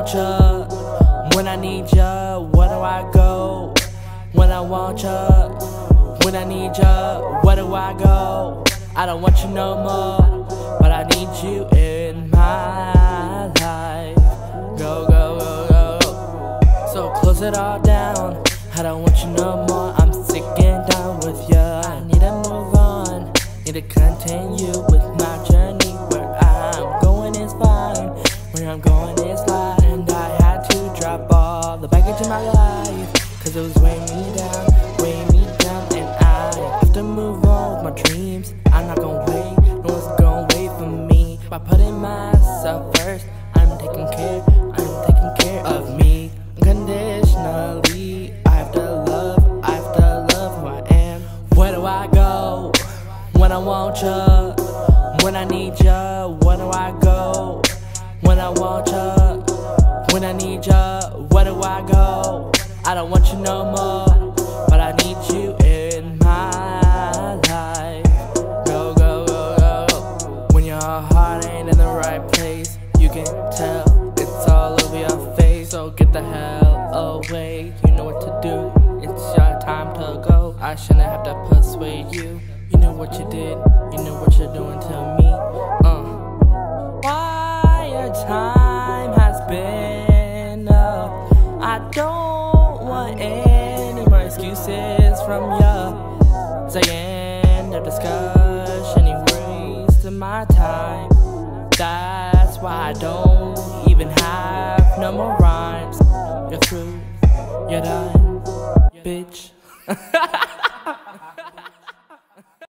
want ya, when I need ya, where do I go? When I want ya, when I need ya, where do I go? I don't want you no more, but I need you in my life. Go, go, go, go. So close it all down, I don't want you no more, I'm sick and done with ya. I need to move on, need to continue with my journey. Where I'm going is fine, where I'm going is light. And I had to drop all the baggage in my life, cause it was weighing me down, and I have to move on with my dreams. I'm not gonna wait, no one's gonna wait for me. By putting myself first, I'm taking care of me unconditionally. I have to love who I am. Where do I go when I want ya, when I need ya? Where do I go when I want ya, when I need ya? Where do I go? I don't want you no more, but I need you in my life. Go, go, go, go. When your heart ain't in the right place, you can tell it's all over your face. So get the hell away, you know what to do, it's your time to go. I shouldn't have to persuade you, you know what you did, you know what you're doing to me. Why your time has been up, I don't want any more excuses from ya. Saying the discussion, you wasted my time. That's why I don't even have no more rhymes. You're through, you're done, bitch.